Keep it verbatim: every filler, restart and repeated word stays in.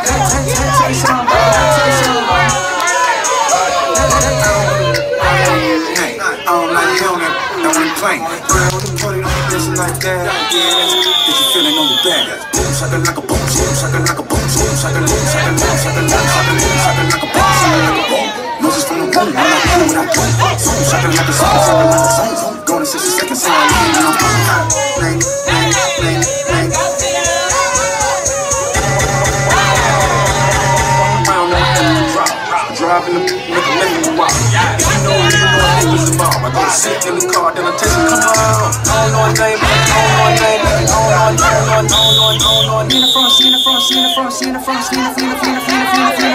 Plane. Girl, the party don't listen like that. Yeah, get you feeling on your back. Boom, shaka like a boom, boom, shaka like a boom, boom, shaka boom, shaka boom, shaka boom, shaka boom, shaka like a boom, shaka like a boom. Moses from the boom, when I boom, when I boom, boom, shaka like a song, shaka like a song. Going to sixty seconds, so I leave and I'm boom, bang, bang, bang, bang. Driving the beat, make a living a while. If you know me, you know I think it's the bomb. I go to sit in the car, then I text you, come on. I don't know a name, I don't know a name, I don't know, I don't know, I don't know, I don't know. In the front, in the front, in the front, in the front, in the front, in the front, in the front, in the front.